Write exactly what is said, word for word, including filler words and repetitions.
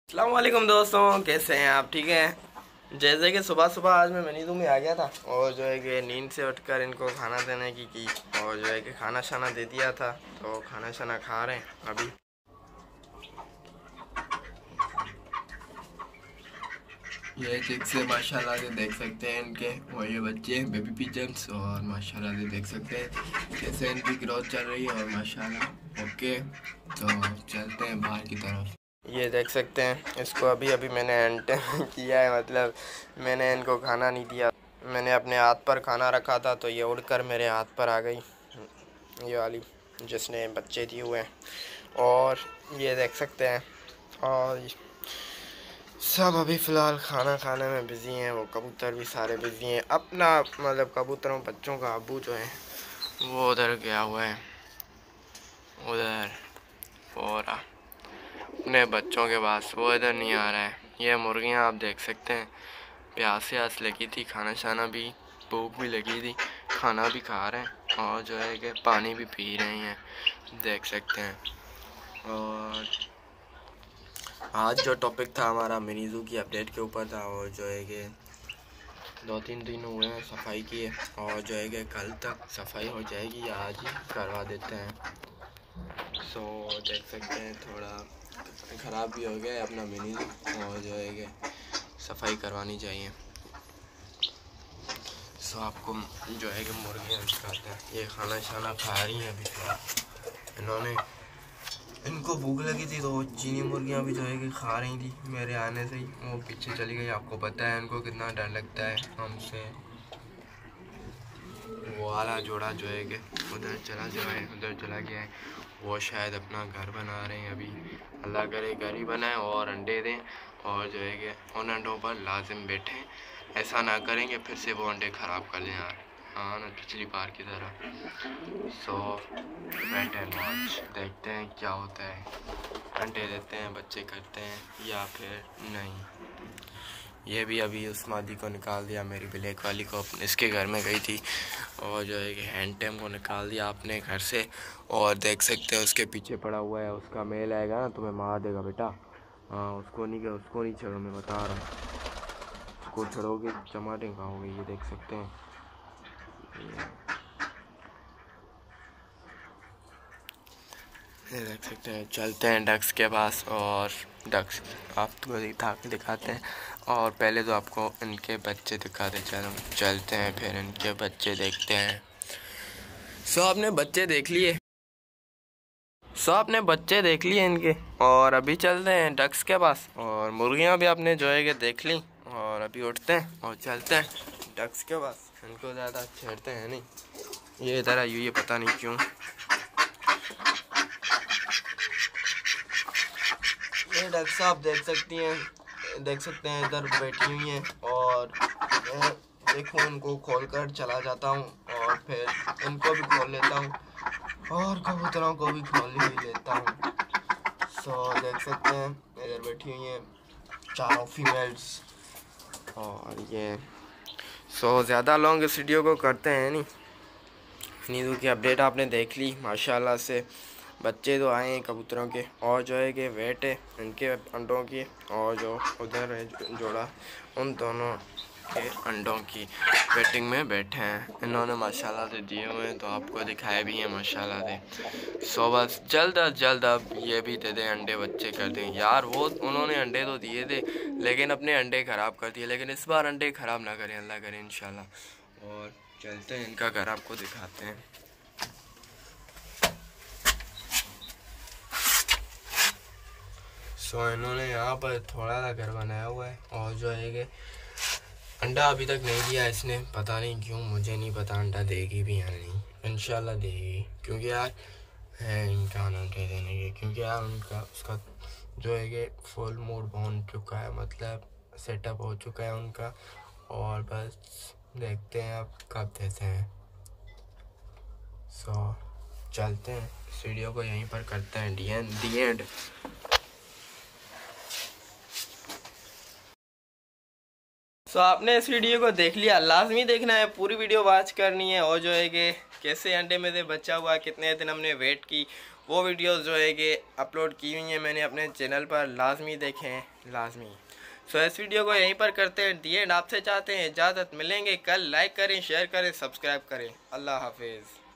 अस्सलाम वालेकुम दोस्तों, कैसे हैं आप? ठीक हैं। जैसे कि सुबह सुबह आज मैं मनीजू में आ गया था और जो है कि नींद से उठकर इनको खाना देने की की और जो है कि खाना शाना दे दिया था, तो खाना शाना खा रहे हैं अभी। ये ठीक से माशाल्लाह से देख सकते हैं इनके वो ये बच्चे बेबी पिजन्स, और माशाल्लाह से देख सकते हैं कैसे इनकी ग्रोथ चल रही है और माशाल्लाह। ओके, तो चलते हैं बाहर की तरफ। ये देख सकते हैं इसको अभी अभी मैंने एंटर किया है, मतलब मैंने इनको खाना नहीं दिया। मैंने अपने हाथ पर खाना रखा था तो ये उड़कर मेरे हाथ पर आ गई, ये वाली जिसने बच्चे दिए हुए हैं। और ये देख सकते हैं, और सब अभी फ़िलहाल खाना खाने में बिज़ी हैं। वो कबूतर भी सारे बिज़ी हैं अपना, मतलब कबूतरों बच्चों का अब्बू जो है वो उधर गया हुआ है, उधर पूरा अपने बच्चों के पास, वो इधर नहीं आ रहा है। ये मुर्गियां आप देख सकते हैं, प्यास व्यास लगी थी, खाना शाना भी, भूख भी लगी थी, खाना भी खा रहे हैं और जो है कि पानी भी पी रहे हैं, देख सकते हैं। और आज जो टॉपिक था हमारा मिनीजू की अपडेट के ऊपर था, और जो है कि दो तीन दिन हुए हैं सफाई किए, और जो है कि कल तक सफाई हो जाएगी या आज ही करवा देते हैं। सो देख सकते हैं थोड़ा ख़राब भी हो गया है अपना मिनी, और जो है कि सफाई करवानी चाहिए। सो आपको जो है कि मुर्गियाँ दिखाते हैं, ये खाना शाना खा रही हैं अभी। इन्होंने इनको भूख लगी थी तो चीनी मुर्गियाँ भी जो है कि खा रही थी मेरे आने से ही, वो पीछे चली गई। आपको पता है इनको कितना डर लगता है हमसे। वो वाला जोड़ा जो है कि उधर चला जाए, उधर चला गया है, वो शायद अपना घर बना रहे हैं अभी। अल्लाह करे घर ही बनाए और अंडे दें, और जो है कि उन अंडों पर लाजिम बैठें। ऐसा ना करेंगे फिर से वो अंडे ख़राब कर लें यार, हाँ ना, पिछली बार की तरह। सो वेट एंड वॉच, देखते हैं क्या होता है। अंडे देते हैं, बच्चे करते हैं या फिर नहीं। ये भी अभी उस मादी को निकाल दिया, मेरी ब्लैक वाली को, इसके घर में गई थी, और जो है कि हैंड टेम को निकाल दिया अपने घर से। और देख सकते हैं उसके पीछे पड़ा हुआ है, उसका मेल आएगा ना तुम्हें मार देगा बेटा। हाँ, उसको नहीं क्या, उसको नहीं छोड़ो, मैं बता रहा हूँ। उसको छोड़ोगे चमाटे खाओगे। ये देख सकते हैं, ये देख सकते हैं। चलते हैं डक्स के पास और डक्स आपको दिखा के दिखाते हैं, और पहले तो आपको इनके बच्चे दिखाते चलो। चलते हैं फिर इनके बच्चे देखते हैं। सो आपने बच्चे देख लिए, सो आपने बच्चे देख लिए इनके, और अभी चलते हैं डक्स के पास। और मुर्गियां भी आपने जो है कि देख ली, और अभी उठते हैं और चलते हैं डक्स के पास। इनको ज़्यादा छेड़ते हैं नहीं, ये इधर आई हुई है पता नहीं क्यों। ये डक्स आप देख सकती हैं, देख सकते हैं इधर बैठी हुई हैं, और मैं देखूँ इनको खोल कर चला जाता हूँ, और फिर इनको भी खोल लेता हूँ और कबूतरों को भी खोल ही लेता हूँ। सो देख सकते हैं इधर बैठी हुई हैं चारों फीमेल्स, और ये सो ज़्यादा लॉन्ग इस वीडियो को करते हैं नहीं। नींदू की अपडेट आपने देख ली, माशाल्लाह से बच्चे तो आए हैं कबूतरों के, और जो है कि वेट है इनके अंडों की, और जो उधर है जोड़ा उन दोनों के अंडों की वेटिंग में बैठे हैं। इन्होंने माशाल्लाह से दिए हुए हैं, तो आपको दिखाए भी हैं माशाल्लाह से। सो बस जल्द अज जल्द अब ये भी दे दें अंडे, बच्चे कर दें यार। वो उन्होंने अंडे तो दिए थे लेकिन अपने अंडे ख़राब कर दिए, लेकिन इस बार अंडे ख़राब ना करें, अल्लाह करें इंशाल्लाह। और चलते हैं इनका घर आपको दिखाते हैं। सो so, इन्होंने यहाँ पर थोड़ा सा घर बनाया हुआ है, और जो है कि अंडा अभी तक नहीं दिया इसने, पता नहीं क्यों, मुझे नहीं पता अंडा देगी भी या नहीं। इंशाल्लाह देगी, क्योंकि यार है इनका अंडे देने के, क्योंकि यार उनका उसका जो है कि फुल मूड बन चुका है, मतलब सेटअप हो चुका है उनका। और बस देखते हैं अब कब देते हैं। सो so, चलते हैं, इस वीडियो को यहीं पर करते हैं the end the end. So so, आपने इस वीडियो को देख लिया, लाजमी देखना है, पूरी वीडियो वॉच करनी है। और जो है कि कैसे अंडे में से बच्चा हुआ, कितने दिन हमने वेट की, वो वीडियोस जो है कि अपलोड की हुई हैं मैंने अपने चैनल पर, लाजमी देखें लाजमी। सो इस वीडियो को यहीं पर करते हैं दी एंड। आपसे चाहते हैं इजाज़त, मिलेंगे कल। लाइक करें, शेयर करें, सब्सक्राइब करें। अल्लाह हाफिज़।